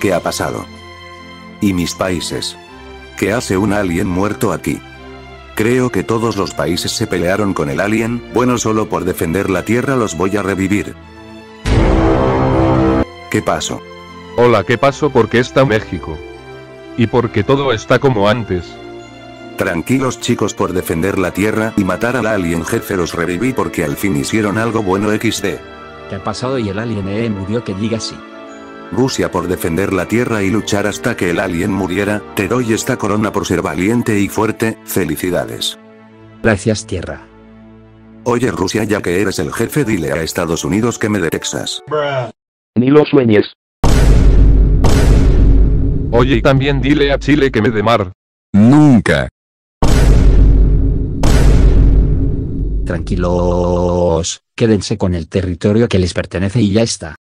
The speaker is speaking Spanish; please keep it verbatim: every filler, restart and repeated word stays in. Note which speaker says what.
Speaker 1: ¿Qué ha pasado? ¿Y mis países? ¿Qué hace un alien muerto aquí? Creo que todos los países se pelearon con el alien, bueno, solo por defender la Tierra los voy a revivir. ¿Qué pasó?
Speaker 2: Hola, ¿qué pasó? Porque está México. Y porque todo está como antes.
Speaker 1: Tranquilos chicos, por defender la Tierra y matar al alien jefe los reviví porque al fin hicieron algo bueno equis de.
Speaker 3: ¿Qué ha pasado? Y el alien eh, murió, que diga sí.
Speaker 1: Rusia por defender la Tierra y luchar hasta que el alien muriera, te doy esta corona por ser valiente y fuerte, felicidades.
Speaker 3: Gracias, Tierra.
Speaker 1: Oye Rusia, ya que eres el jefe, dile a Estados Unidos que me dé Texas.
Speaker 4: Ni lo sueñes.
Speaker 2: Oye, y también dile a Chile que me dé mar.
Speaker 5: Nunca.
Speaker 3: Tranquilos, quédense con el territorio que les pertenece y ya está.